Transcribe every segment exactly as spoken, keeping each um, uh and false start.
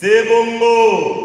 C'est bongo.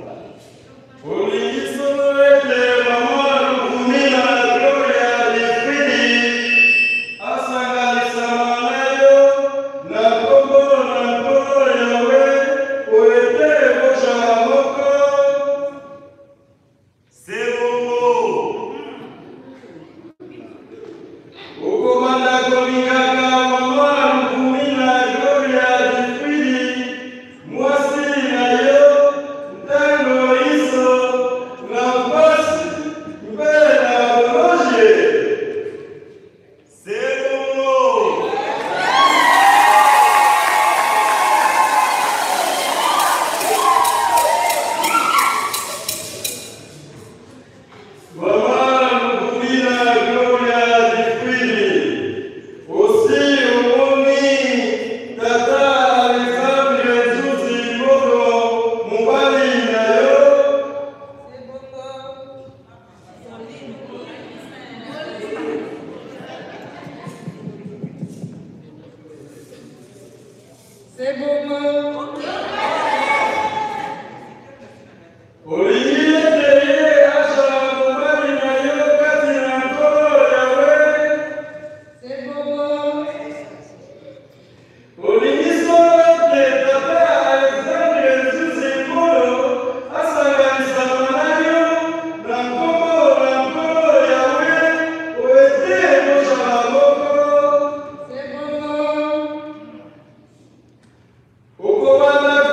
C'est bon. Uko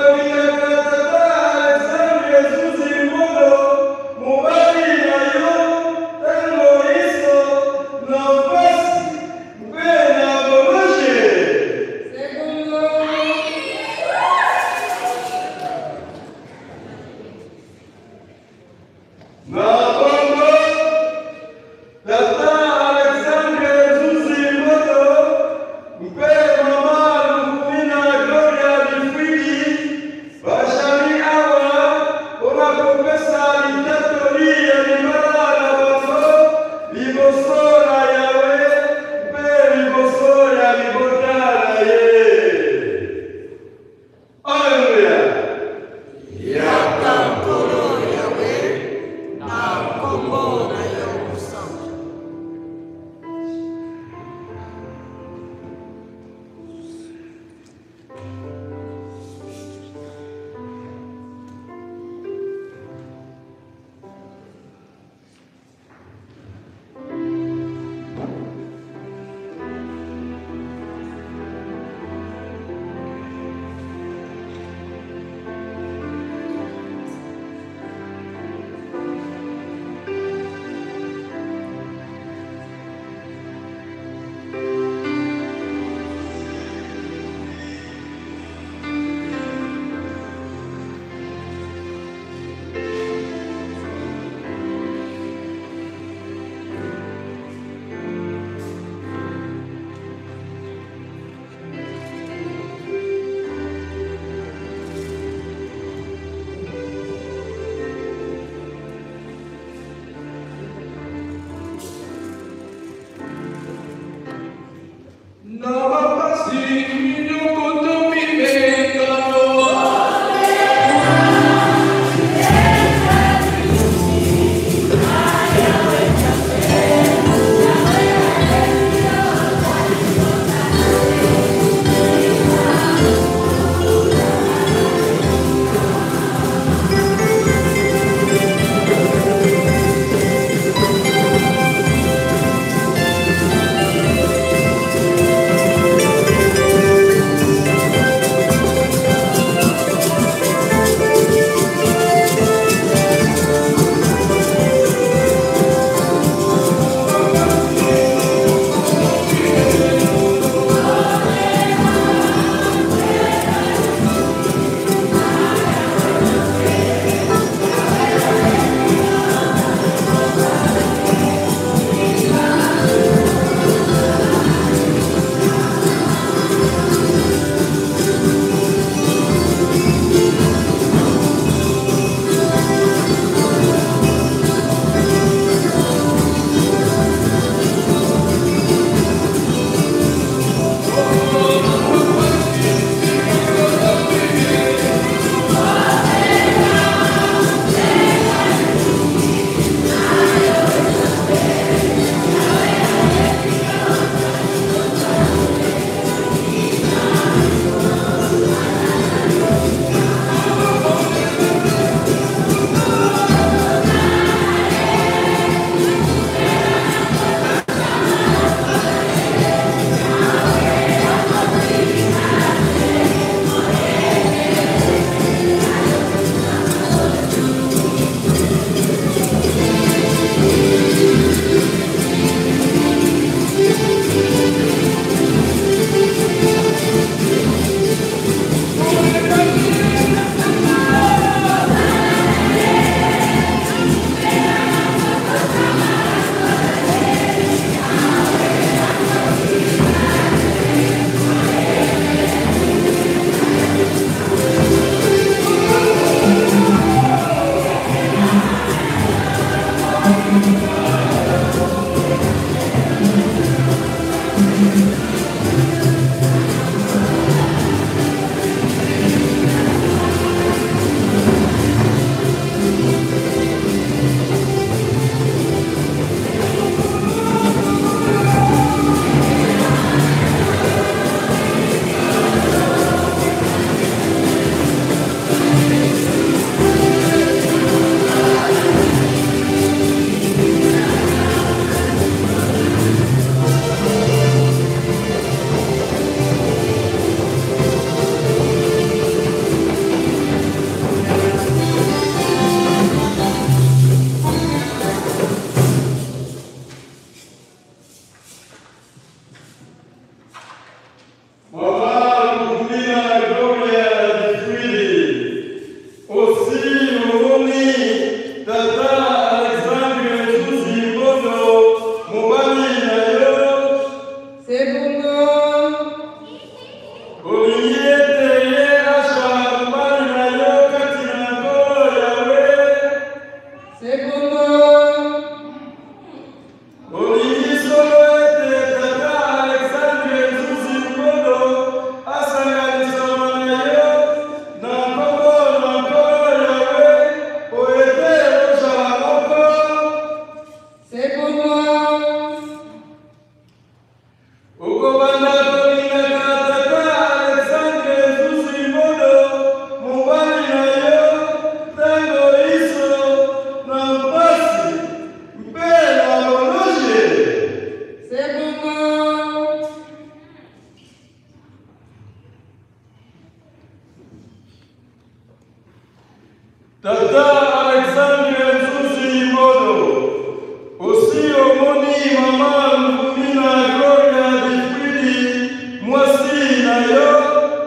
Tata Alexandre Nzuzi Modo, aussi Omoni Mama Luvumina Gloria Difridi Mwasi Nayo,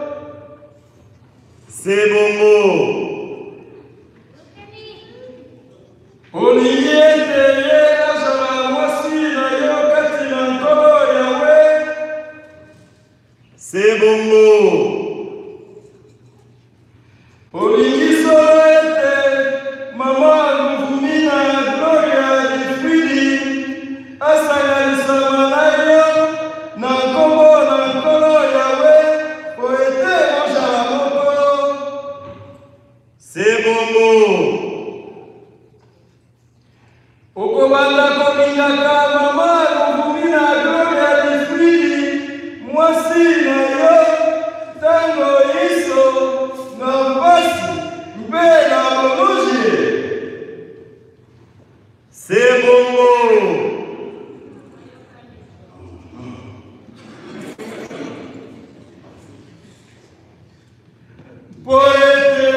c'est Bongo. Olivier Azala Mwasi Nayo Kati Nankolo Yawe, c'est Bongo. Olivier Solete Mama Luvumina Gloria Difridi Asala Lisamanayo Nankobo Nankolo Yawe Poete Ojala Moko, c'est Bongo. Okobanda komingaka Mama Luvumina Gloria Difridi Mwasi Nayo Tango Iso na Mpasi Mpe na Boluje, c'est Bongo. Poete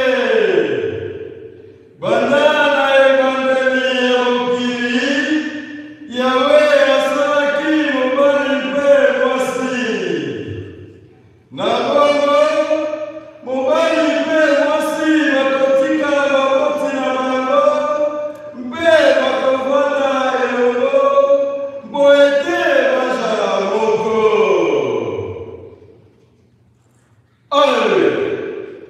Bandana Ebandeli ya Mokili Yawe asalaki mobali mpe mwasi na bongo mobali mpe mwasi bakotika baboti na bango mpe bakovanda elongo mpo ete bazala moko. Alleluya.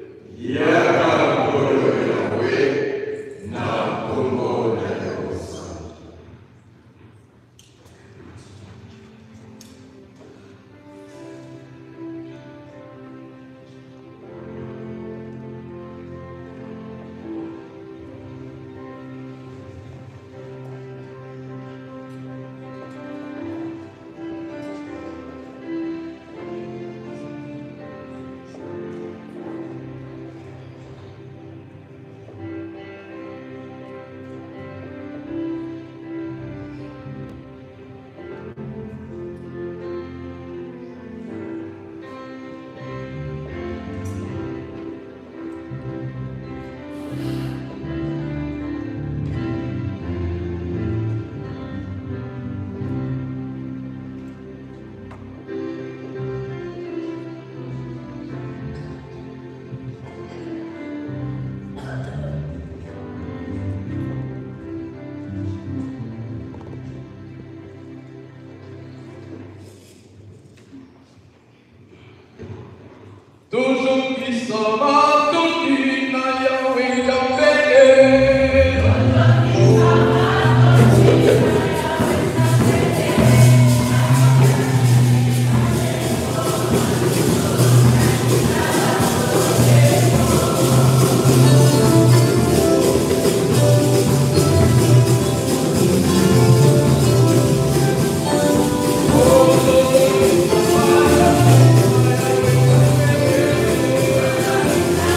Toujours puissant, tout une Yahweh Yahweh. Thank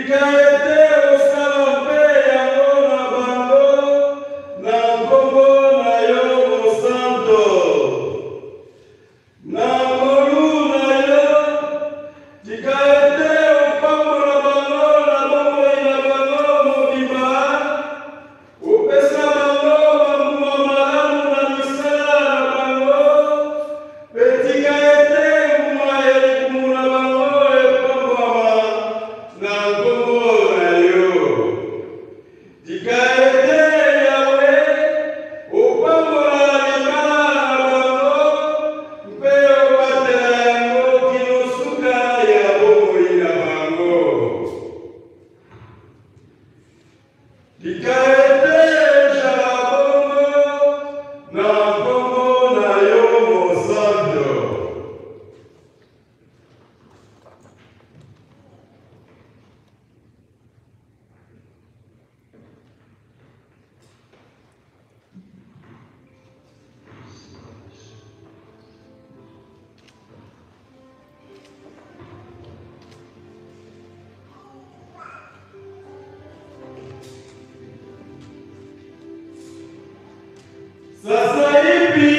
Sasa hivi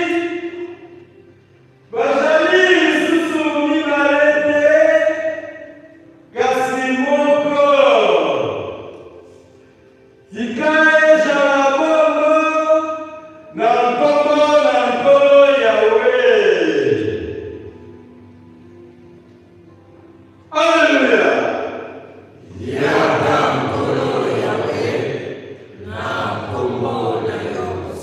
bazali susu mibarete kasimoko ikae sharabongo na mkombo na mkono yawe. Haleluya. Yada mkono yawe na mkombo na yawe.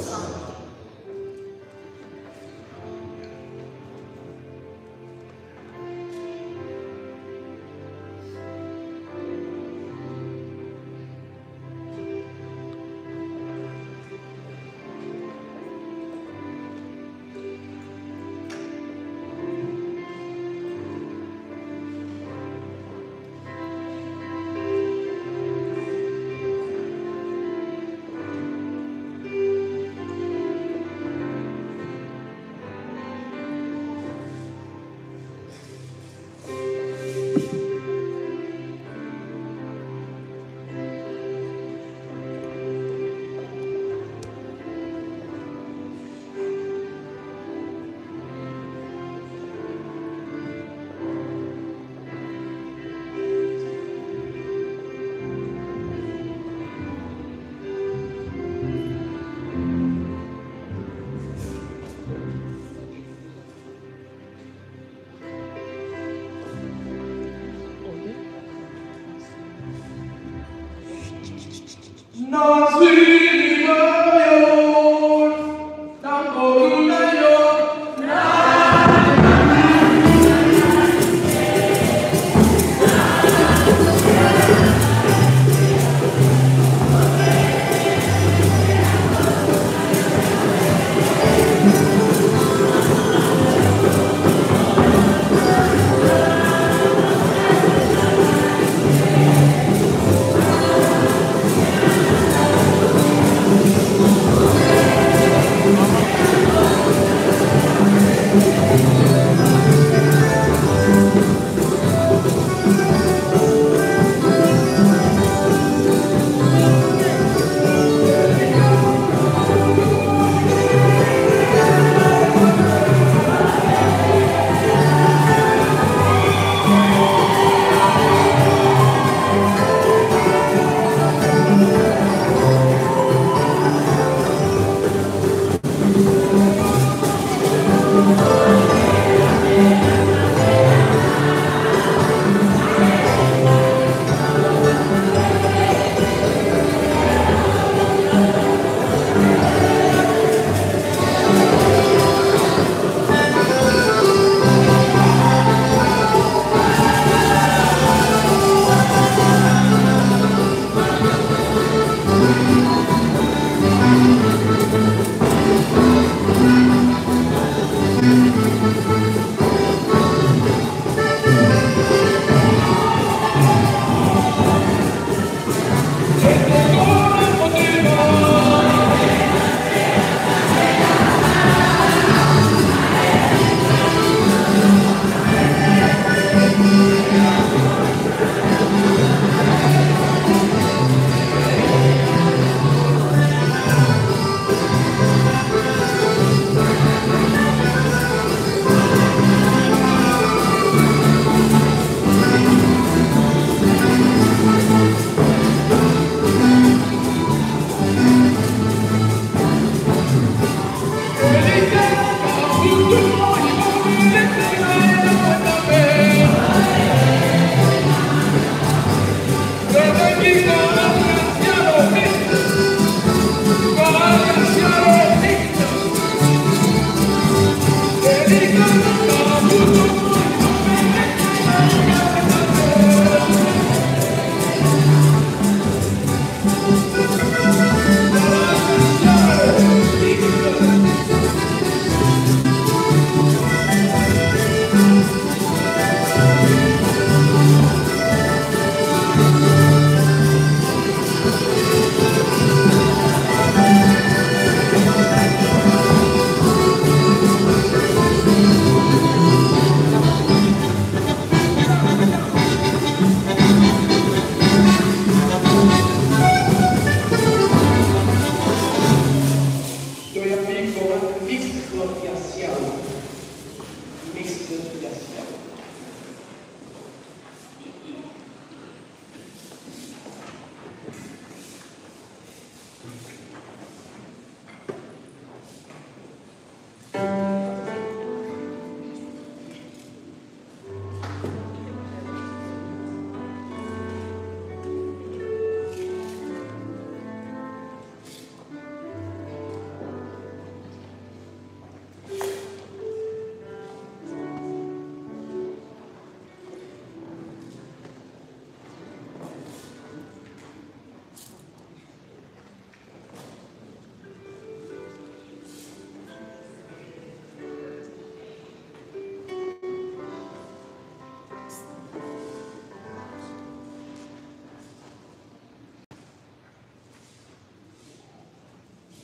Thank you.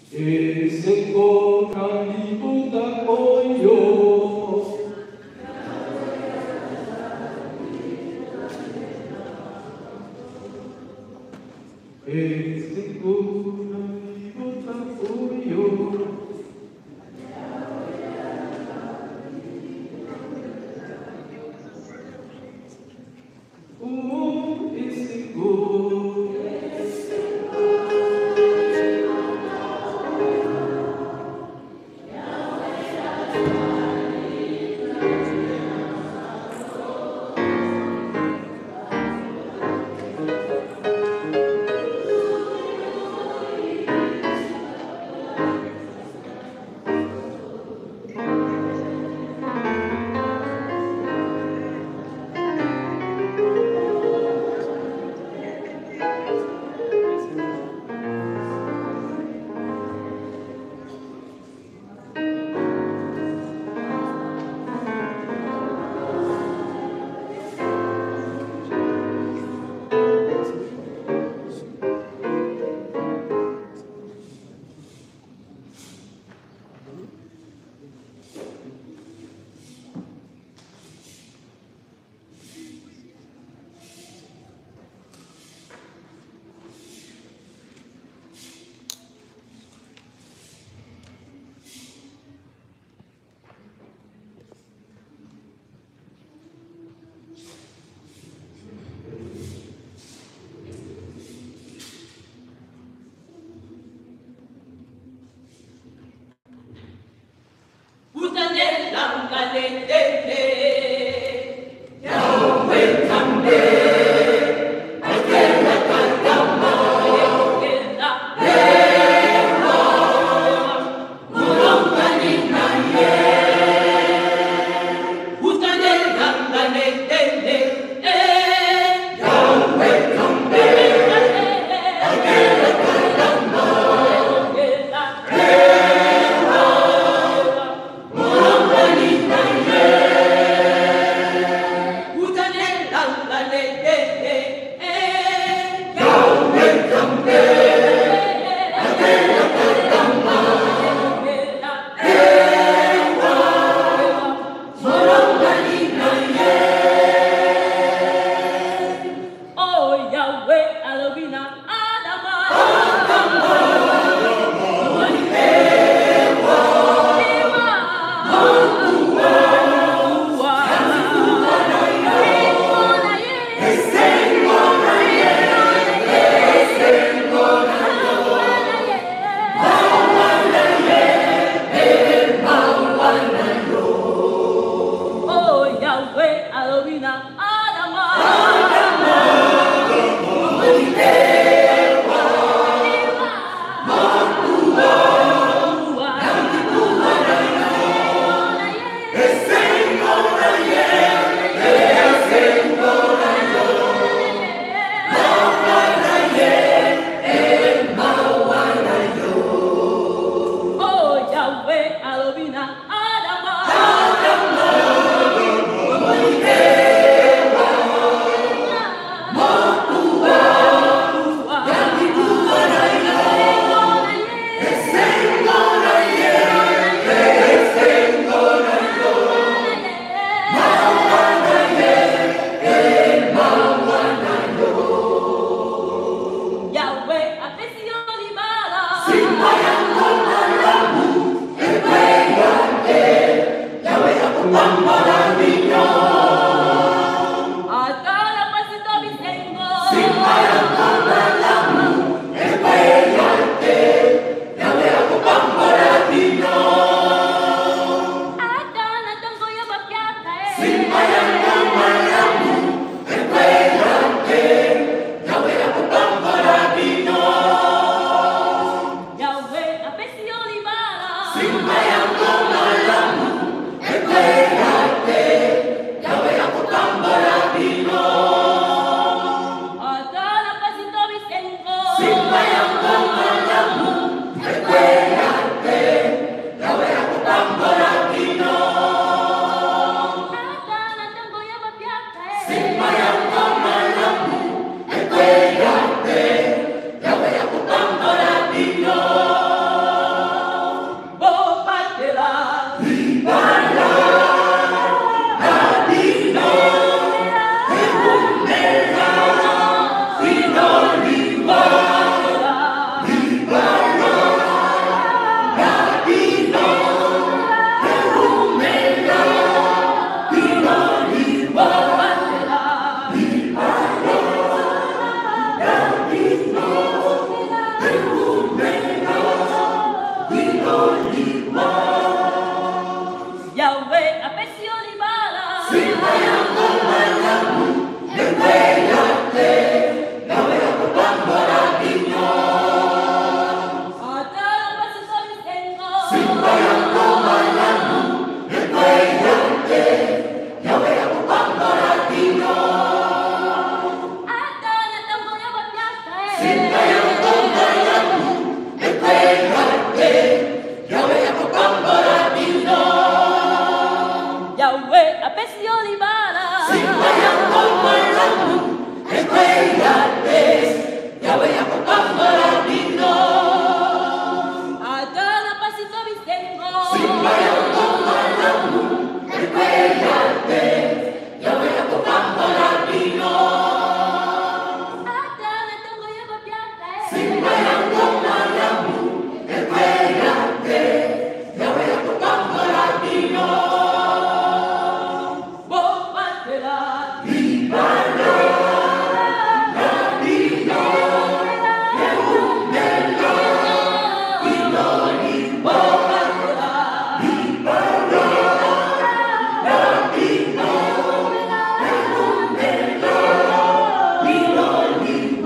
Adama, Adama, Adama,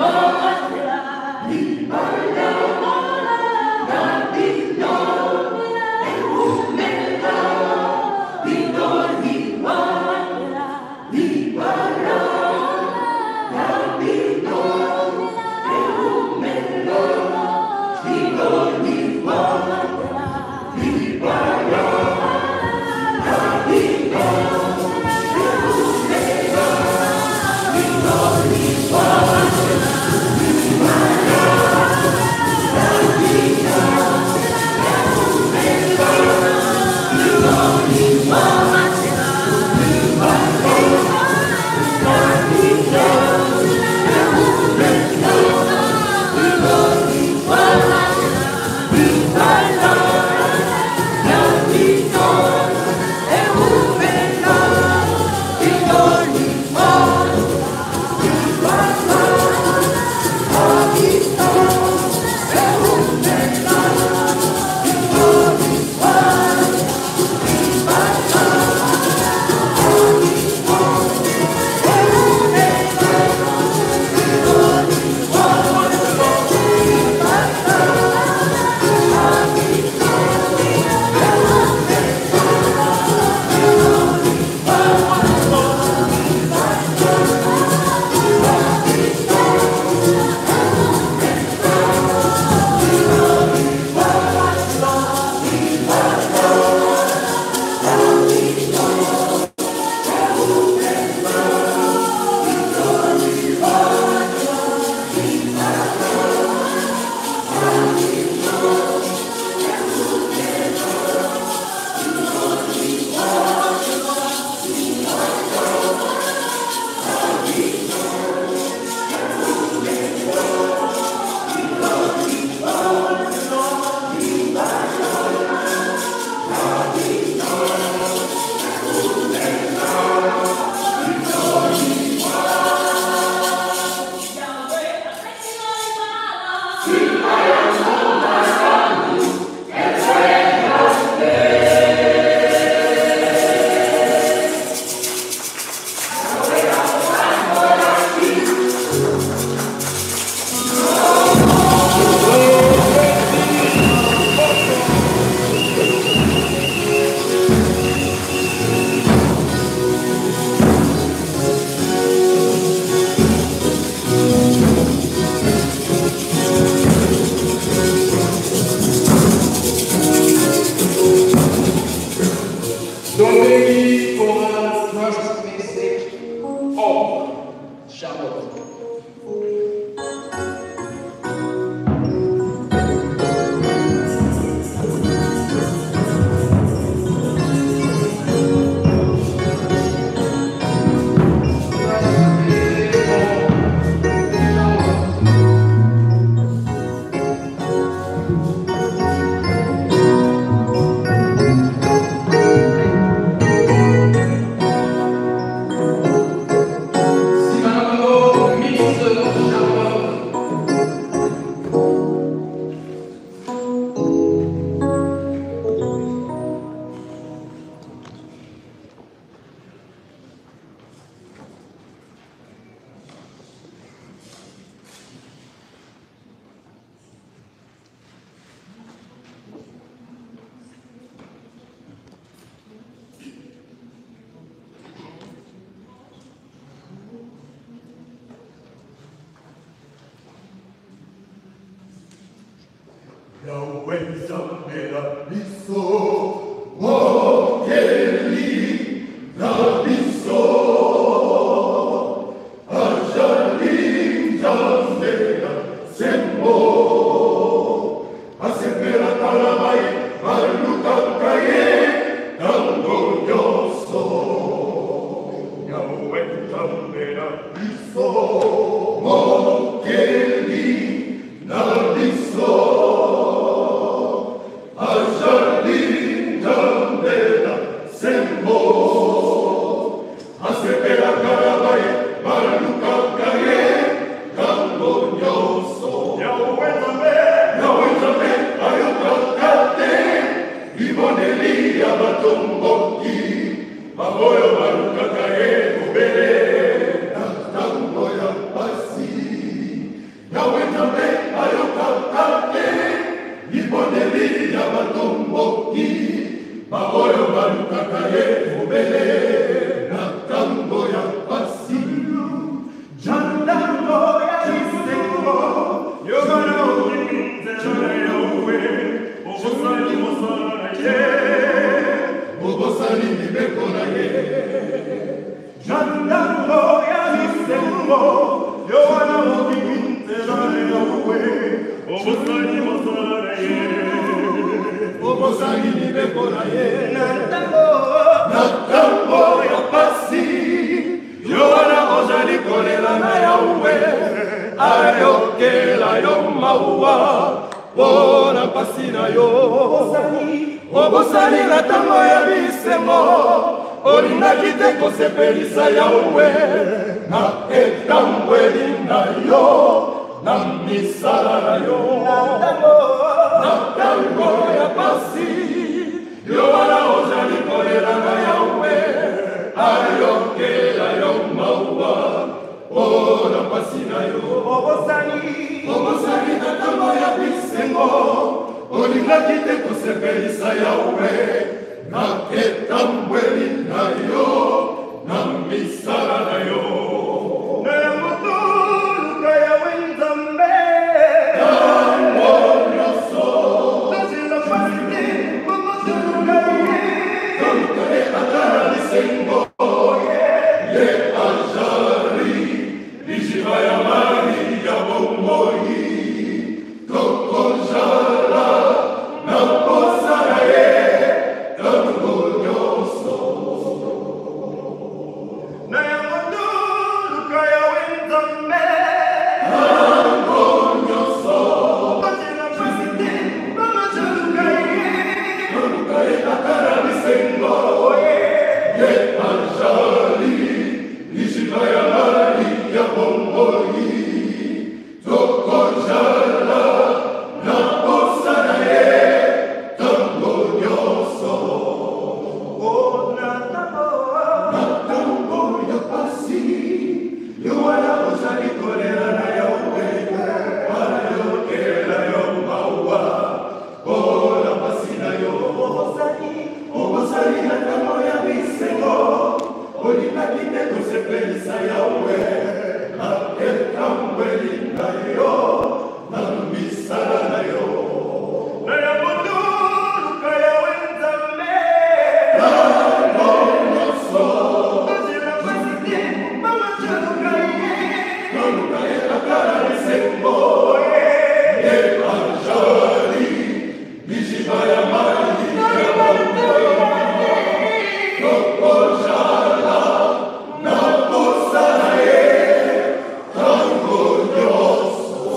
Mamoyo maruka kae kubele, tango ya pasi. baoyo balukaka ye mobele na ntango ya pasi jandango ya lisengo yobana okiminzela yawe obosani mosala na ye obosani mibeko na ye jandango ya lisengo yobana okiminzela yawe obosani mosala na ye obosani mibeko na ye na ntango ya pasi yowana ozali kolela na yawe ayokela yo mawa mpona pasi na yo obosani na ntango ya bisengo olingaki te kosepelisa yawe na etambweli na yo na misala na yo na ntango ya pasi yowana ozali kolela na yawe ayokela yo mawa mpona pasi na yo obosani na ntango ya bisengo olingaki te kosepelisa yawe na etambweli na yo na misala na yo na motoluka yawe nzambe ntango nyonso nazila pasi te momotoluka ye toluka ye ata na lisengo ye ajari lijiba ya mari ya bomoi tokozala na posa na ye ntango nyonso na yango toluka yawe nzambe ntango nyonso nazila pasi te momotoluka ye toluka ye ata na lisengo ye ajali lijiba ya mari ya bomoi tokozala na posa na ye ntango nyonso na ntango ya pasi yowana ozali kolela na yawe ayokela yo mawa mpona pasi na yo obosani na ntango ya bisengo olingaki te kosepelisa yawe na etambweli na yo na misala na yo na yango toluka yawe nzambe ntango nyonso nazila pasi te momotoluka ye toluka ye ata na lisengo ye ajali lijiba ya mari ya bomoi tokozala na posa na ye ntango nyonso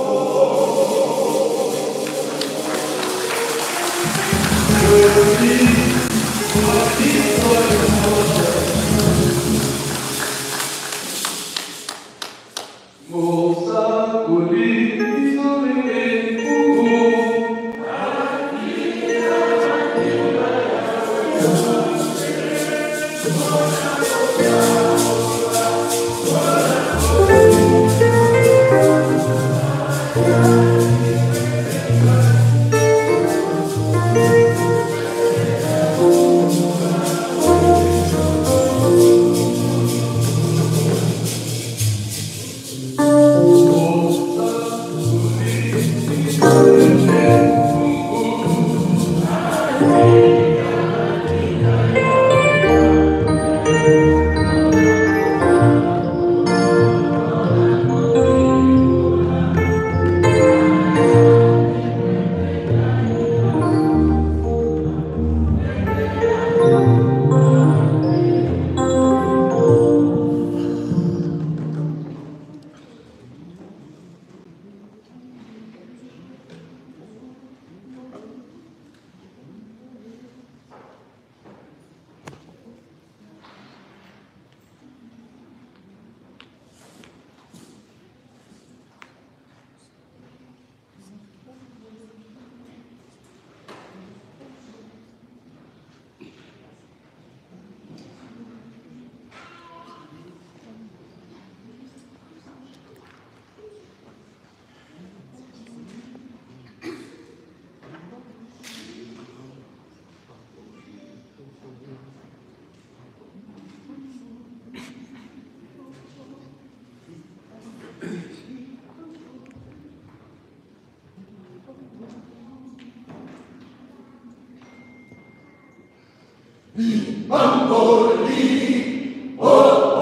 Bamboli, oh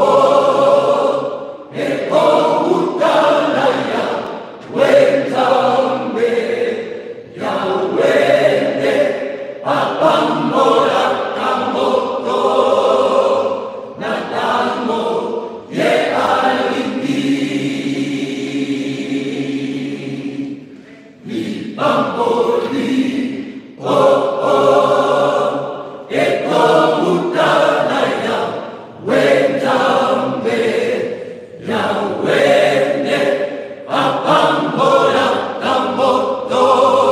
oh, e Utanaya, Wentambe, Yawende, Apamora, Kamoto, Natamo, Ye Alindi, Bamboli, oh oh, e Utanaya, Wentambe, Yawende, Apamora, Kamoto,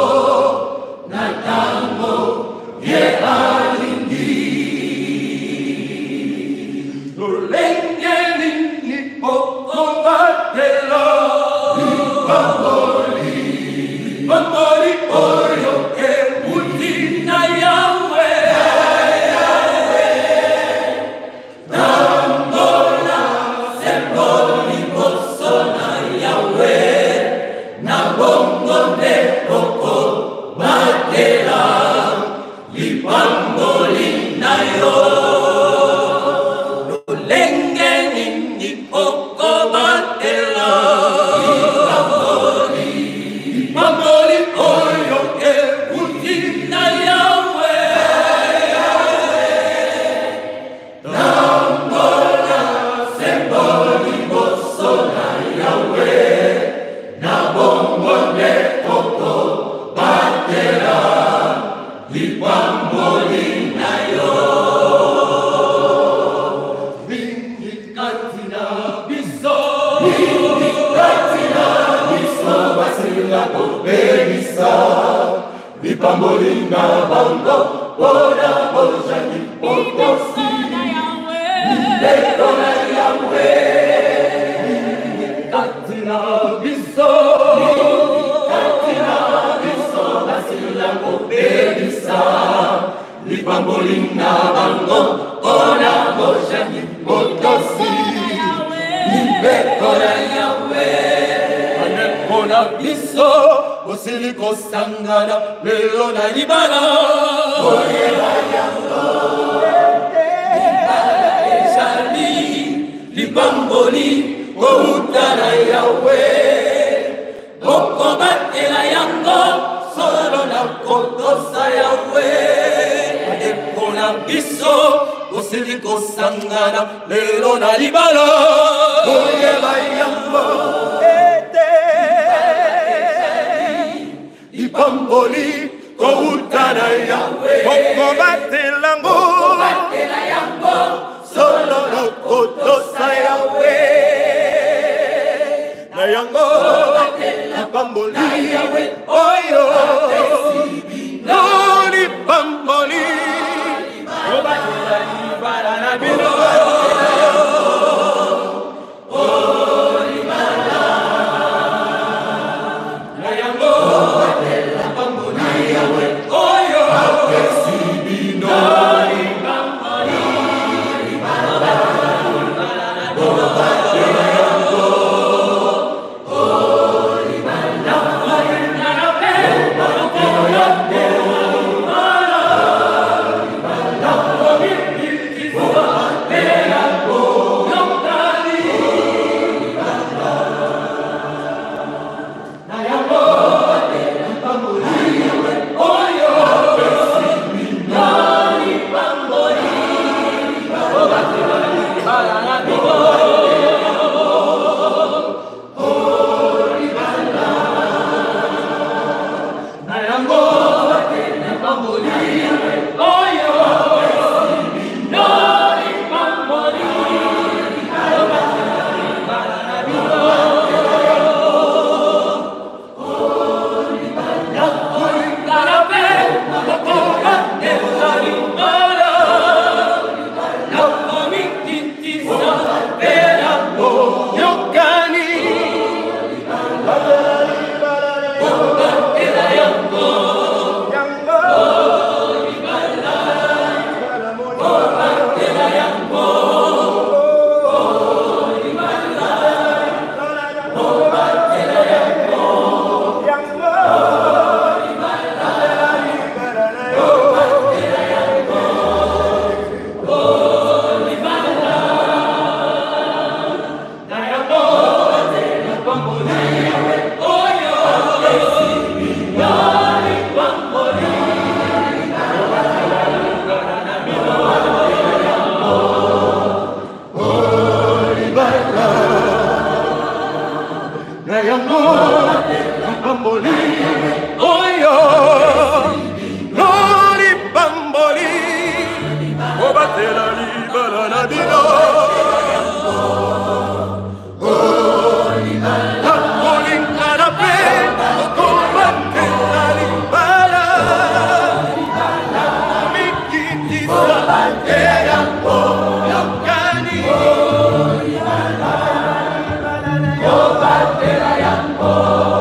Natamo, Ye Alindi. Lulengeni ni Okomatelo, Bamboli, Bamboli Oyo, e Utina Yahweh, Nambola, Semboli Bosona Yahweh, Nabongo de Oko Matela, Libamboli Nayo. Lulengeni ni Okomatelo, Bamboli, Bamboli Oyo, e Utina Yahweh, Nambola, Semboli Bosona Yahweh, Nabongo de Oko Matela, Libamboli Nayo. Vindikatina biso, Vindikatina biso, Basila Koperisa, Libamboli na bango, Ora Bojani, Otosi, Lekona Yahweh, Vindikatina biso, Vindikatina biso, Basila Koperisa, Libamboli na bango, Ora Bojani, Otosi, Lekona Yahweh, Anekona biso, Bosiliko Sangana, Melona Libana, Oyela Yahweh, Shali, Libamboli, Outana Yahweh, Okomatela Yango, Solo na Kotosa Yahweh, Anekona biso, Bosiliko Sangana, Melona Libana, Oyela Yahweh, Bamboli, Outana Yahweh, Okomatela Yango, Solo na Kotosa Yahweh, na Yango, Bamboli, Oyo, Loli Bamboli, Obatela Libana na Bino, na Yango, Bamboli, Oyo, Sibino, Bamboli, bamboli, oh yo, lori bamboli, oh batte la liba la nadino, oh la colin canapé, oh batte la liba la, mi chitti sa, e ampo, la cani, oh batte la yampo.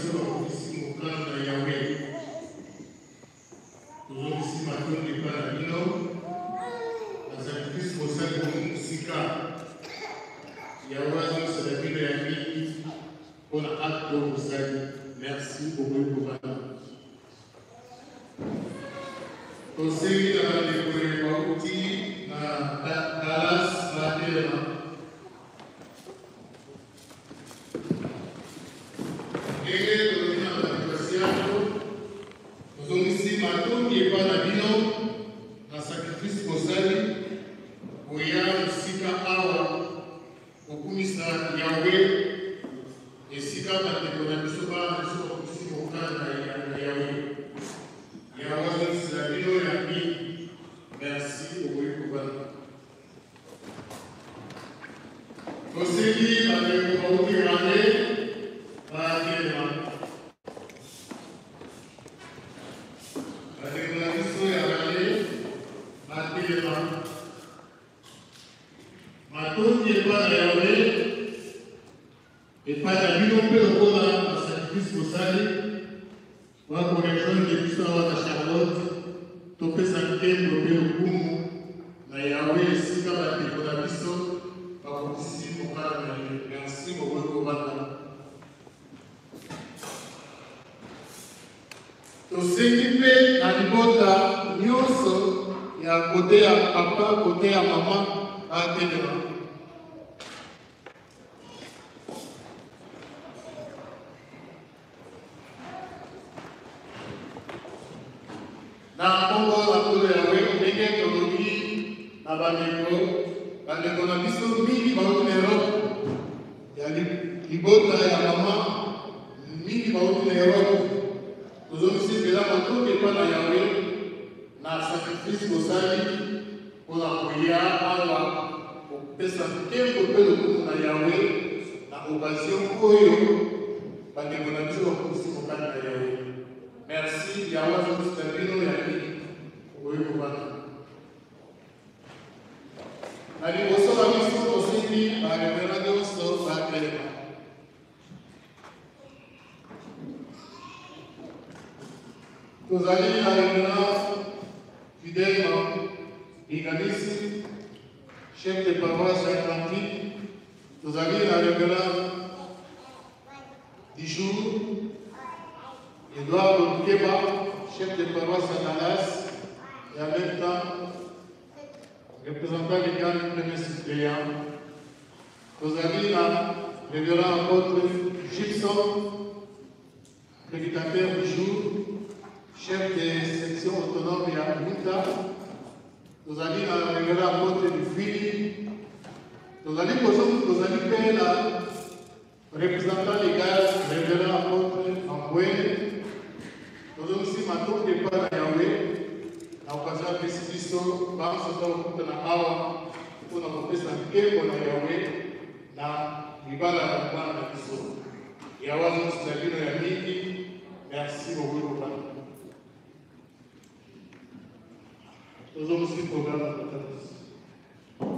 Tuzungisi matoni para beaucoup pour vous. Aussi, dans les outils, dans Dallas, la terre. Et nous venons à la négociation. Nous sommes ici, maintenant, qui est pas la bilan, un sacrifice pour ça. Pour y avoir Sika Awa, pour Kumisa Yahweh, et Sika Batekona Bisoba, nous sommes ici pour Kana Yahweh. Yahweh, c'est la bilan et la vie. Merci pour vous pour vous. Aussi, avec vous, vous regardez, par Kéma. Avec la mission et la vallée, par Kéma. Maintenant, il n'y a pas de Yahweh, et pas de bilan que le corps a sacrifice pour ça. On va rejoindre les puissants de Charlotte, topé sa quête, topé le coup, na Yahweh, ici, quand la téléphone va pour ici, pour pas merci, pour vous, pour vous. To s'équiper dans le monde, il y a côté à papa, côté à maman, à téléphone. Na Congo na Congo ya wewe ndenge tologi na bandeko bandeko na biso mingi bauti na Europe ya libota ya mama mingi bauti na Europe tozomisi pela matoke epa na Yawe na sacrifice kosali mpona koya awa kopesa nkembo mpe lokumu na Yawe na occasion oyo bandeko na biso bakomisi kokani na Yawe. Merci, Yahweh, nous terminons la vie. Oui, vous voyez. Allez, au sol, la mission aussi, par le Bernardo, sauf par le Téléma. Nous allons à l'église, fidèlement, Iganissi, chef de paroisse Atlantique. Nous allons à l'église du jour. Edouard Keba, chef de paroisse à Dallas, et en même temps, représentant légal du premier suppléant. Nous avons là, le révérend apôtre Gibson, prédicateur du jour, chef de section autonome à Mouta. Nous avons là, le révérend apôtre du Fili. Nous avons fait là, représentant légal, le révérend apôtre Amboué. Nous avons aussi maintenant des pas à Yahweh, à l'occasion de ce Christo, par ce temps où nous avons pour nous faire santé pour Yahweh, na libala la bwana na Kristo. Yahweh nous salue na mingi. Merci beaucoup papa. Nous avons aussi programme à tous.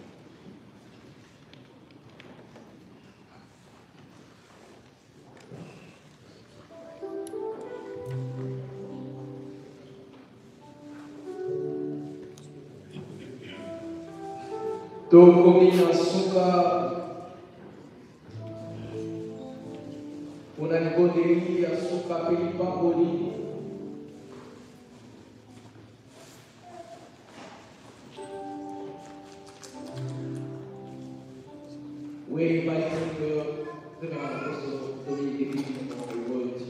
Tokomi na suka unanibondeli ya suka pelipamboli we invite the Reverend Apostle to lead the reading of the word.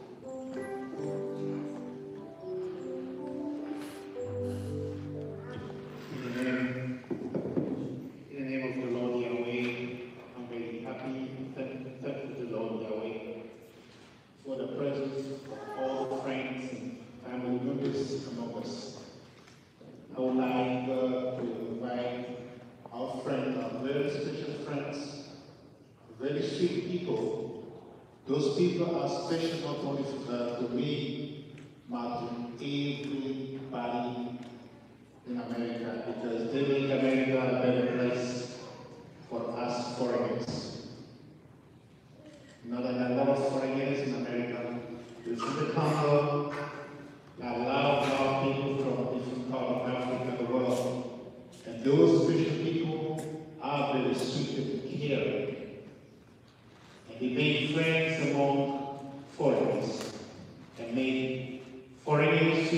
Those people are special not only uh, to me, but to everybody in America, because they make America a better place for us foreigners. You know, there are a lot of foreigners in America. You see the Congo, there are a lot of, lot of people from different parts of Africa and the world. And those special people are very sweet and caring. And they made friends among foreigners.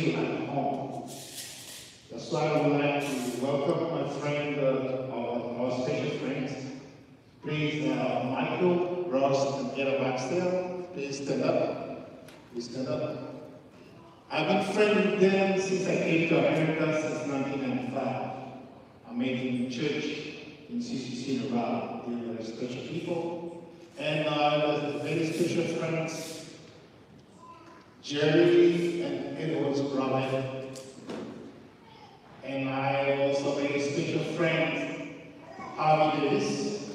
feel at home. That's why I would like to welcome my friend, uh, our, our special friends. Please, uh, Michael, Ross, and Ella Baxter, please stand up. Please stand up. I've been friends with them since I came to America since nineteen ninety-five. I'm making church in C C C Nevada. They're very special people. And uh, there's very special friends, Jerry and Edward's brother. And I also made a special friend, Harvey Davis.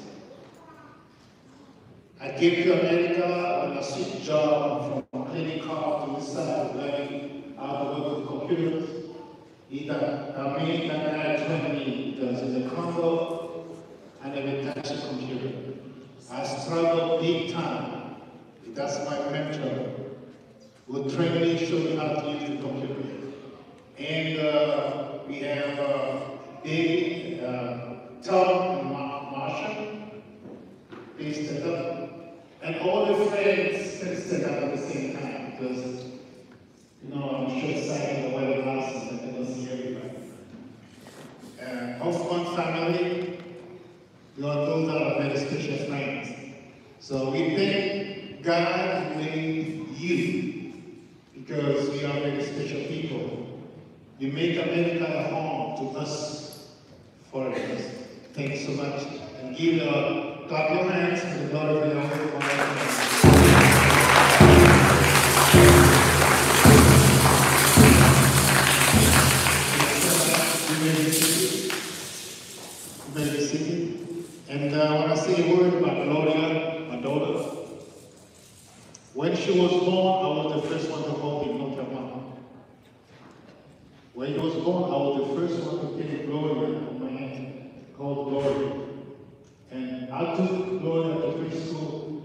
I came to America on a sweet job from cleaning car to the side, learning how to work with computers. He American guy trained me because in the Congo, I never touched a computer. I struggled big time. That's my mentor. Who trained me, showed me how to use the computer. And uh, we have uh, David, uh, Tom, and Mar Marshall. Please stand up. And all the friends can stand up at the same time because, you know, I'm short-sighted and wear glasses and I cannot see everybody. Uh, Hoffman family, you know, those are very special friends. So we thank God who made you because we are very special people. You make America a home to us foreigners. Thank you so much. And give a clap your hands to the Lord of the Lord. And uh, I want to say a word about Gloria, my daughter. When she was born, I was the first one to hold him, not her mom. When he was born, I was the first one to take Gloria on my hand, called Gloria. And I took Gloria to preschool,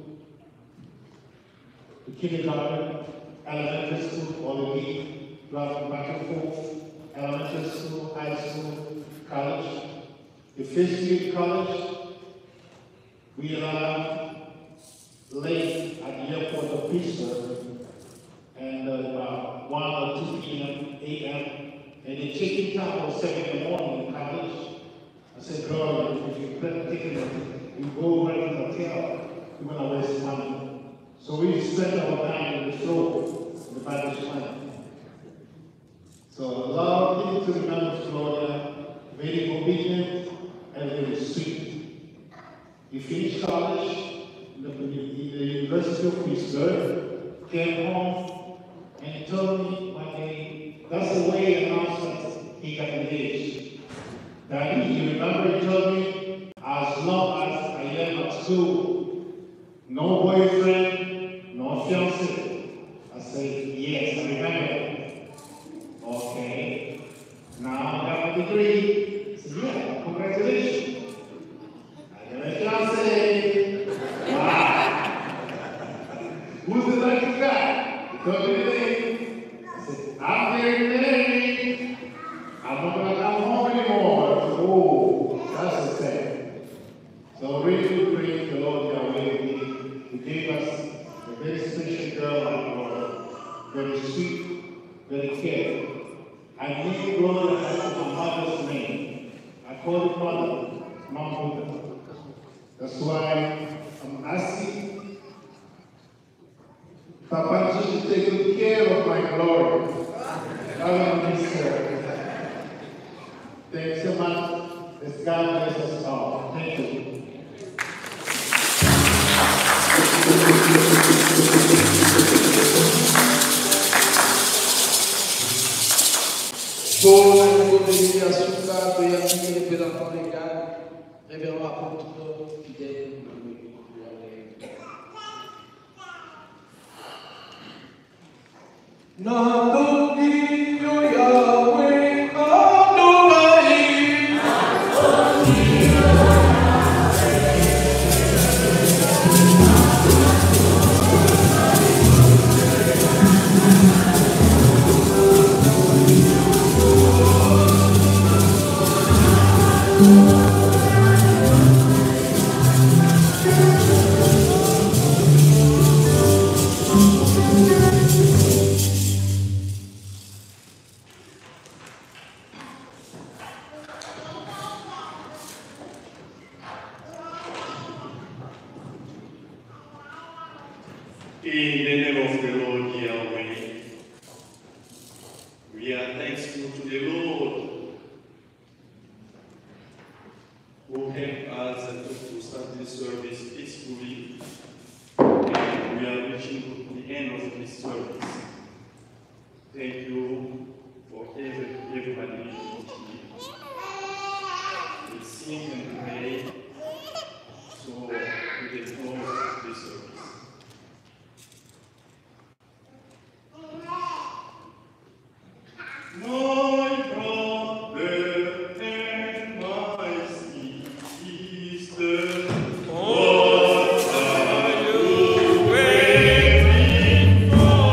to kindergarten, elementary school, all the way, driving back and forth, elementary school, high school, college. The first year of college, we arrived late at the airport of Pittsburgh, and uh, about one or two p m and the check-in time was seven in the morning in college. I said, girl, if you plan a ticket, you go right to the hotel, you're going to waste money. So we spent our time in the floor, in the Bible money. So a lot of things to remember Florida, very obedient and very sweet. He finished college in the, in the University of Pittsburgh, came home, and he told me one day, that's the way he announced that he got engaged. Daddy, you remember he told me, as long as I am at school, no boyfriend, no fiancé. I said, yes, I remember. Okay. Now I have a degree. I said, yeah, congratulations. I have a fiancé. Wow. Who's the lucky guy? He told me the name. I said, I'm getting married. I'm not going to come home anymore. I said, oh, that's the thing. So really praise the Lord Yahweh. He gave us a very special girl like Gloria, very sweet, very caring. I named Gloria after my mother's name. I called it mother, Mom Buddha. That's why I'm asking Papa Jesus to take good care of my Gloria. I love you, sir. Thanks so much. This God bless us all. Thank you. Pour le béni à Souka, que Yaki et Pédaphan les gars, révérend apôtre fidèle. Nadoni yo Yahweh Adonai. Nadoni yo In the name of the Lord Yahweh, we are thankful to the Lord who helped us to start this service peacefully, and we are reaching the end of this service. Thank you for every, everybody here. We sing and pray, so we can close this service. My brother and my sister, what are you waiting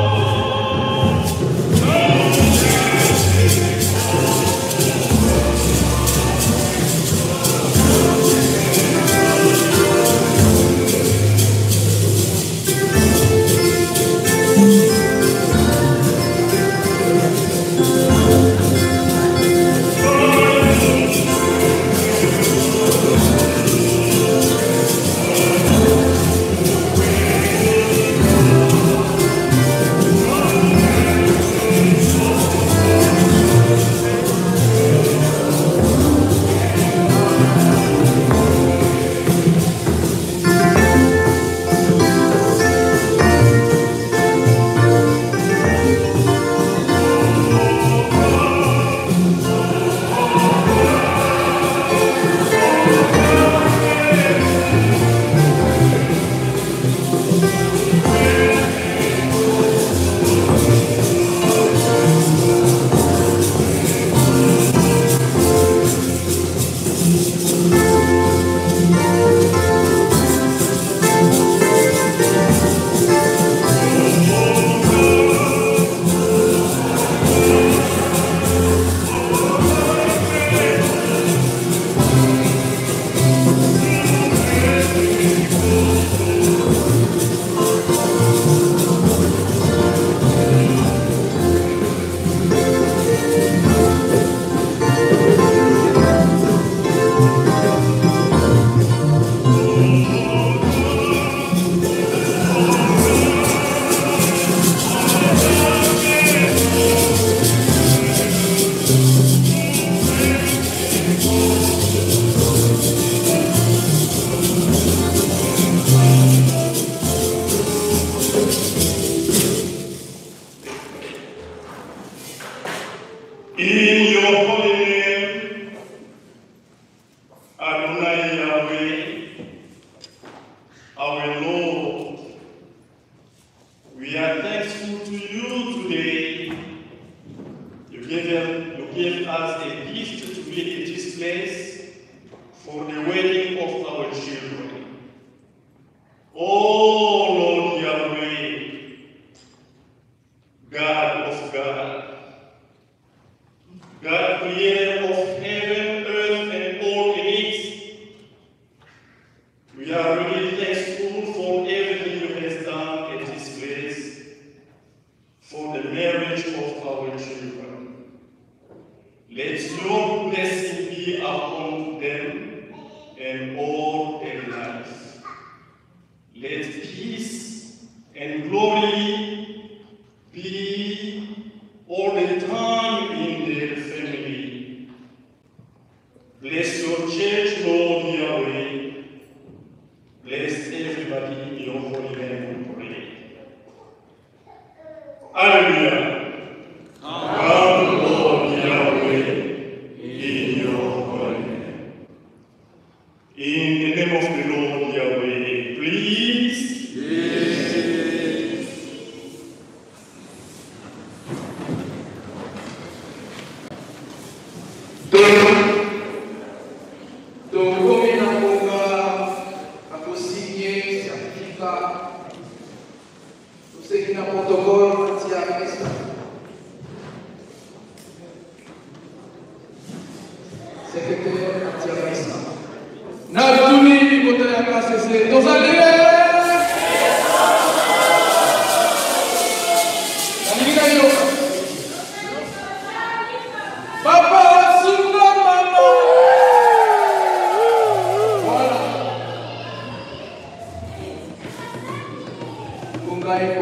in your holy name, Adonai Yahweh, our Lord. We are thankful to you today. You gave, you gave us a gift to be in this place for the wedding of our children. Oh Lord Yahweh, God of God, God, creator of heaven, earth, and all in it, we are really thankful for everything you have done at this place, for the marriage of our children. Let your blessing be upon them and all their lives. Let peace and glory be all the time in their family. Bless your church, Lord Yahweh. Bless everybody in your holy name, we pray. Hallelujah. Come, Lord Yahweh, in your holy name. In the name of the Lord Yahweh, please. Yes. Donc, comme il a pour signer, certificat, tout ce qui est un protocole anti-arrest. Secrétaire anti-arrest. Nabdouni, du côté de la K C C, nos alliés! Papa, Sunga, maman! Voilà. Kungai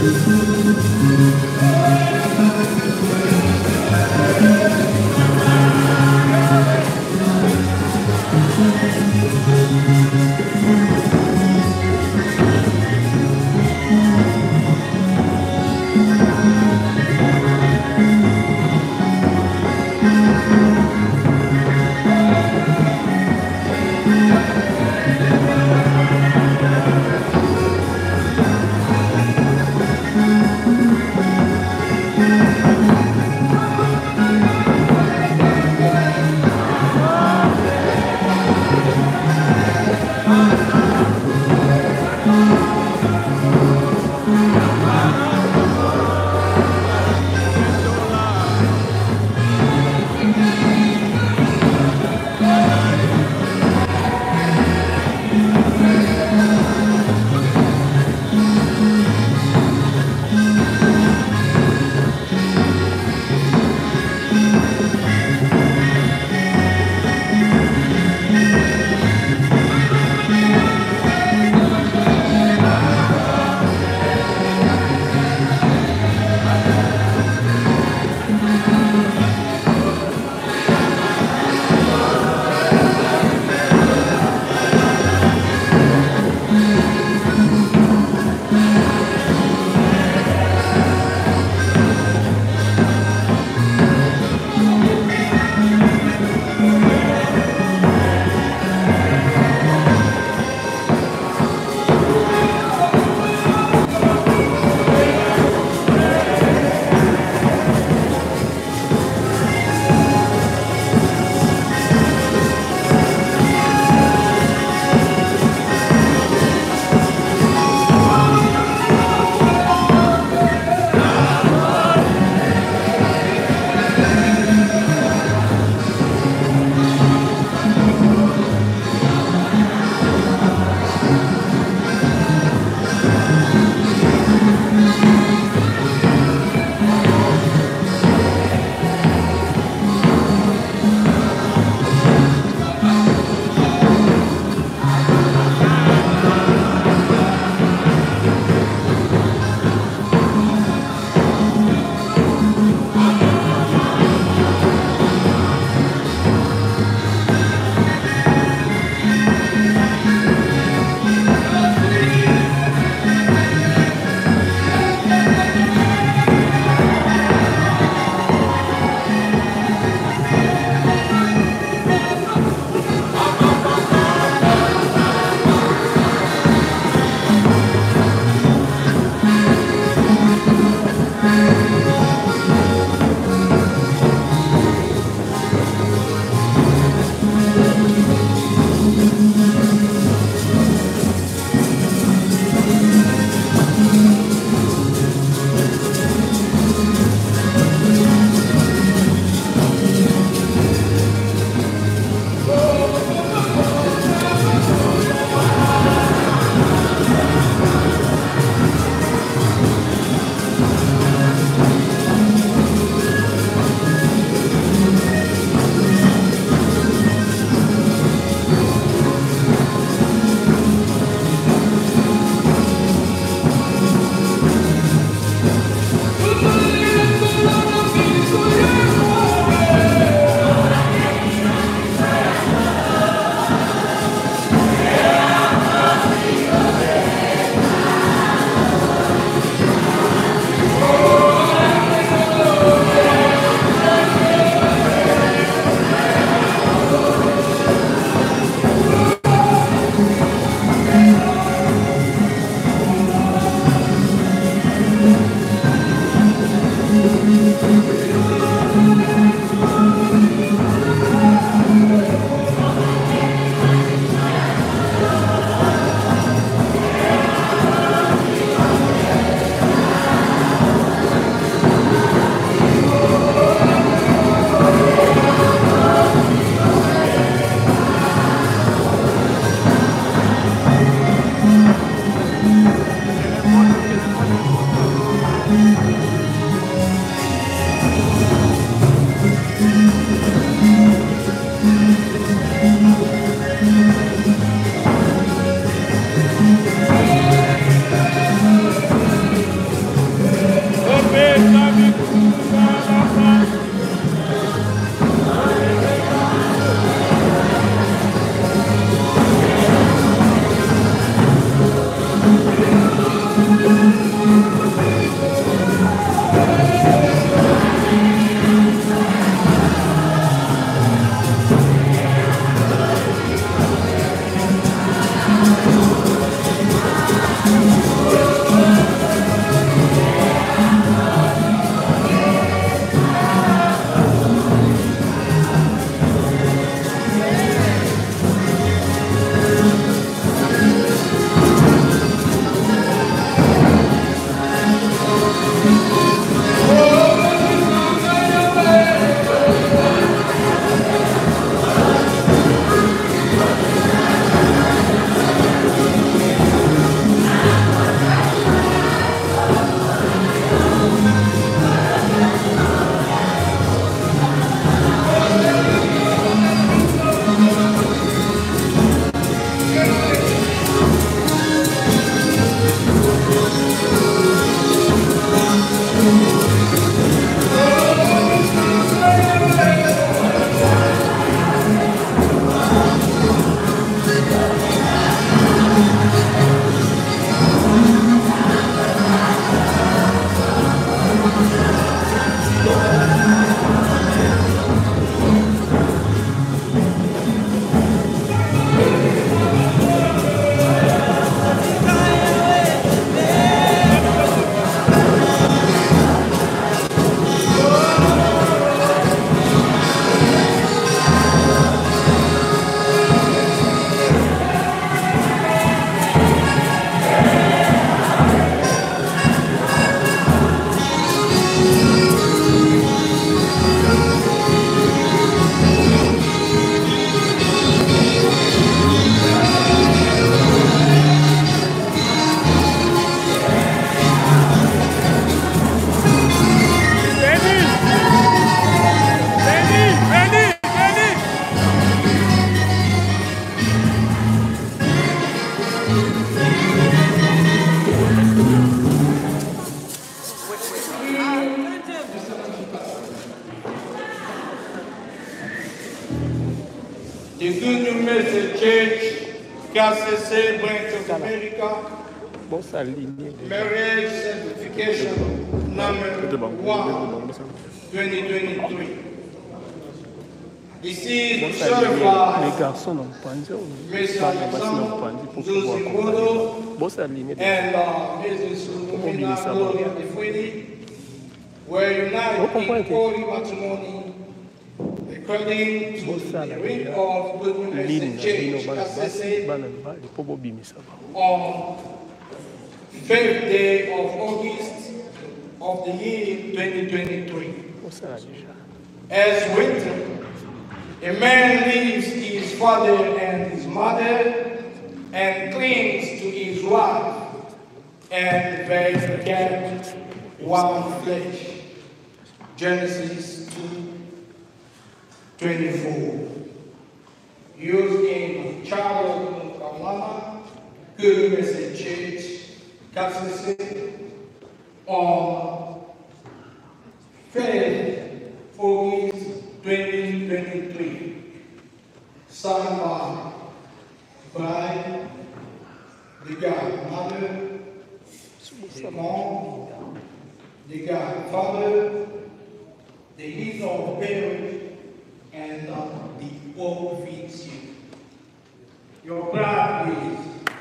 Thank you. The Good New Message Church, K C C Branch of America, Marriage Certification Number one, twenty twenty-three. Ici, Les certified garçons n'ont pas dit, Mister les bâtiments n'ont pas dit pour pouvoir accompagner. Bon, c'est aligné. and uh, Missus Lumina Gloria Defwini were united in holy matrimony according to the ring of Good New Message Church, K C C, on fifth day of August of the year twenty twenty-three. As written, a man leaves his father and his mother and clings to his wife, and they become one flesh. Genesis two twenty-four. Used in Child of Mama, Good Message Church, K C C, on fifth August twenty twenty-three. Signed by bride, the godmother, the mom, the godfather, the in-law parent, and uh, the official. Your bride, please.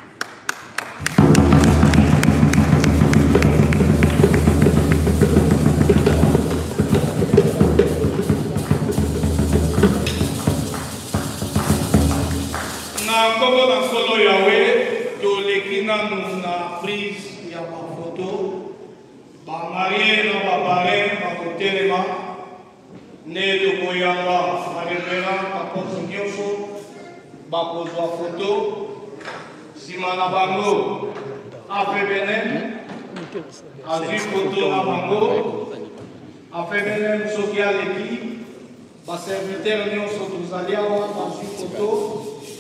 Na kogo na solo Yahweh, to lekina nous na prise ya ba photo, ba marié na ba parrain ba kotelema, ne to koyanga, ba reverend ba poso nyonso, ba kozwa photo, sima na bango, afe benen, azwi photo na bango, afe benen soki aleki, ba serviteur nyonso tozali awa bazwi photo.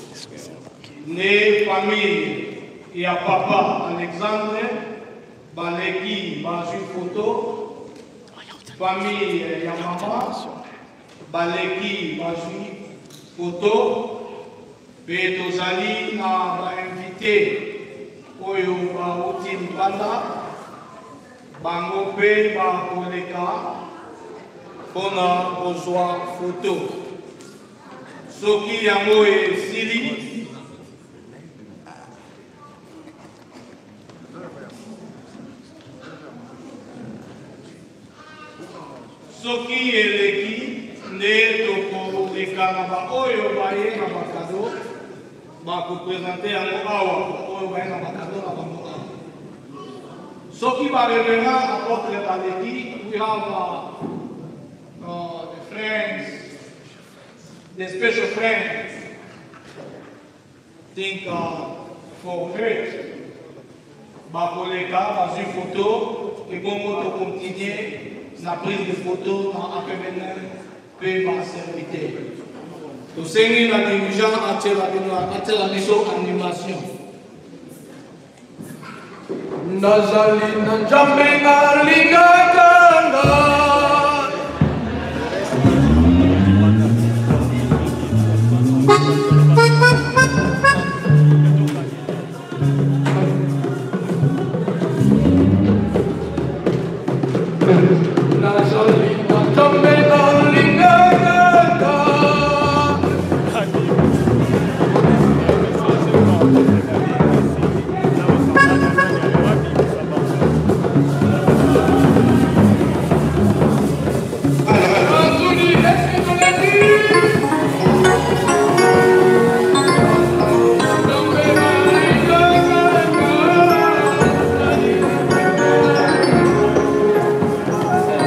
Ne famille ya papa Alexandre baleki bazwi photo, famille ya mama baleki bazwi photo, pe tozali na ba invité oyo bauti mbanda bango pe bakoleka mpona kozwa photo. Soki yango esili, soki eleki nde tokoleka na baoyo baye na bakado bakopresente yango awa, oyo baye na bakado na bango awa. Soki bareverend apôtre baleki, we have uh, uh, the friends, the special friends, think uh, for her bakoleka bazwi photo ebongo tokontinue na prise de photo na apemenen pe ba serviteur. Tosengi na dirigeant atela bino atela biso animation. Nazali na Nzambe nalingaka ngai. Thank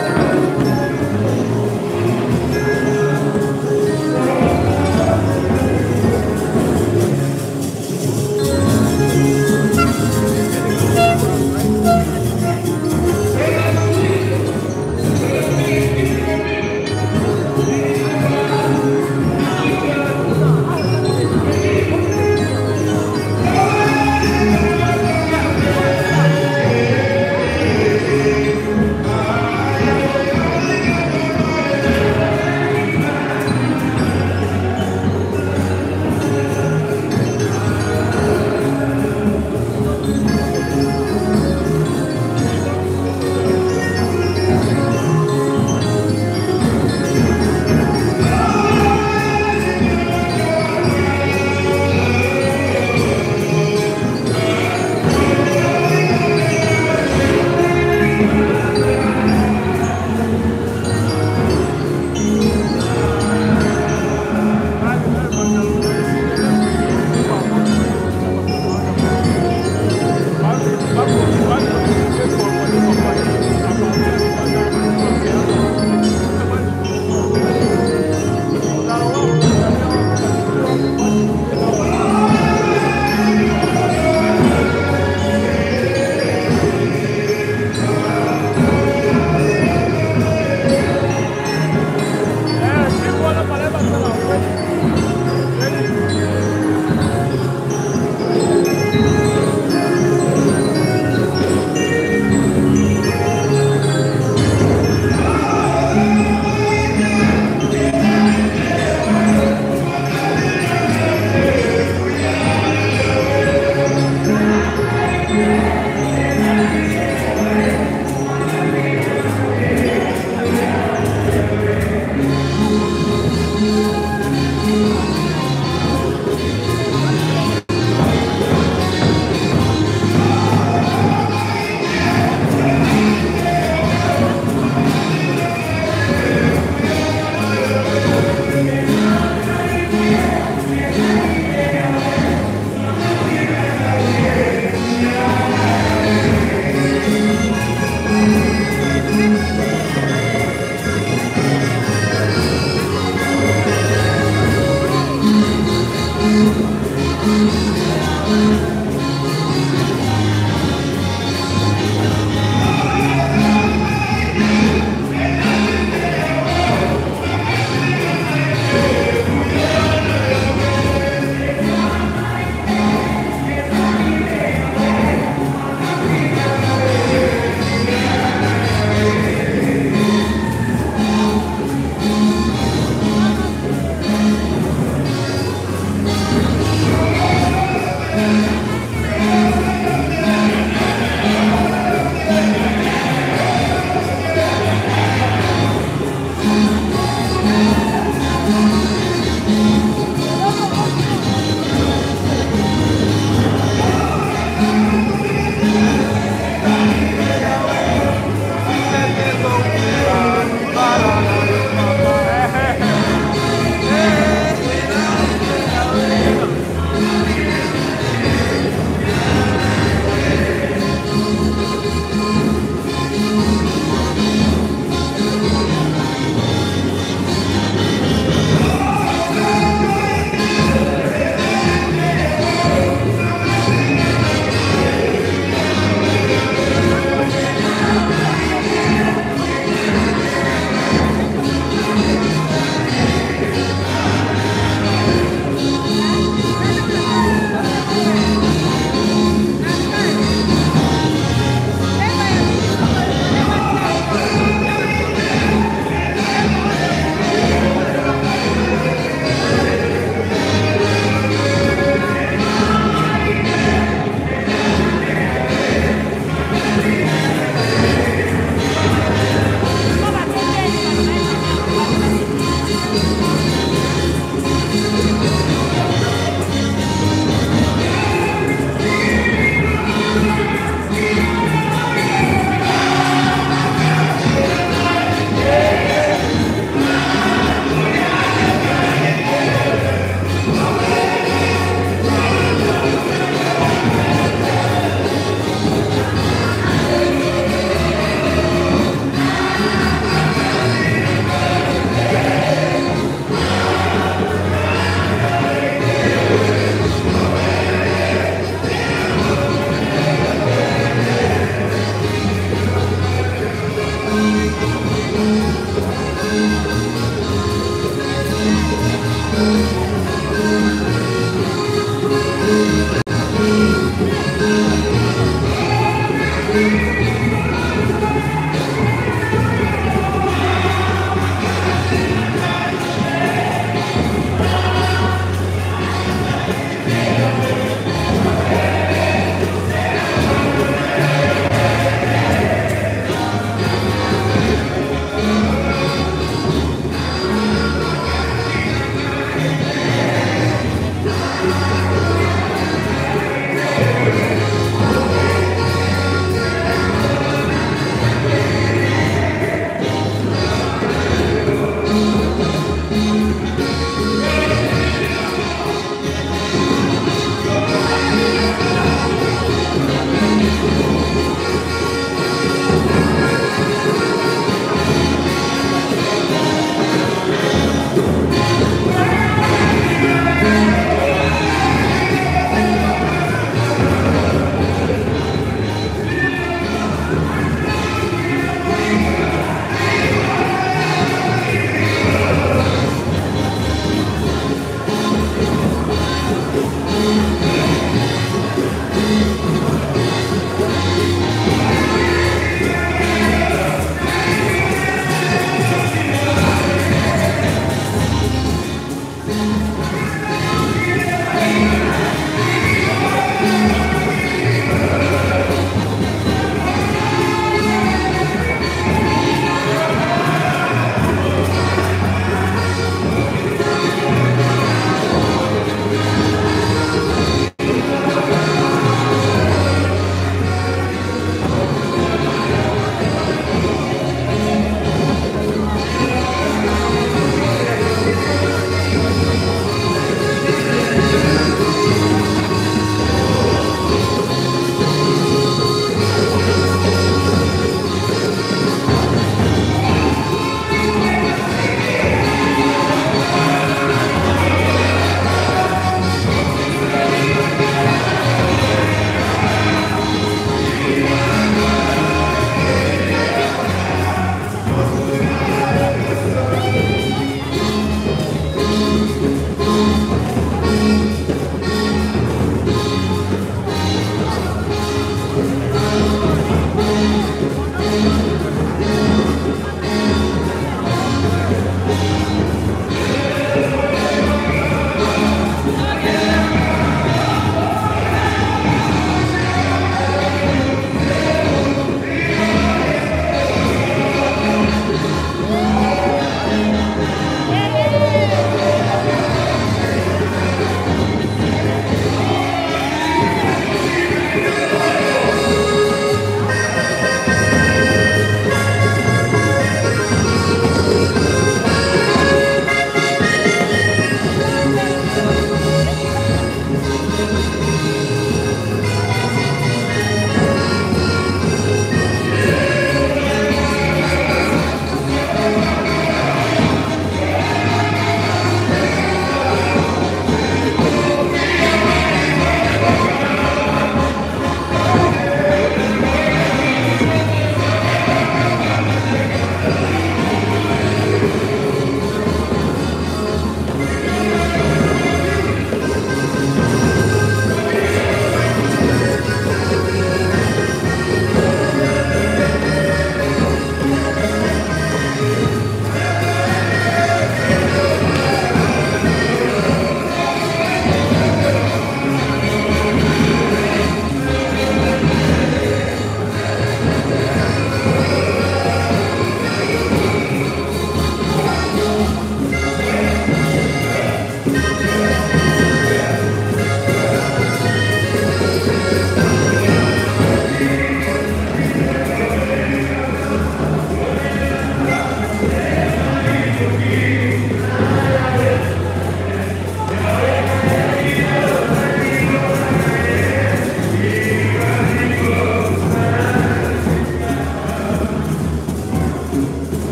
Thank you.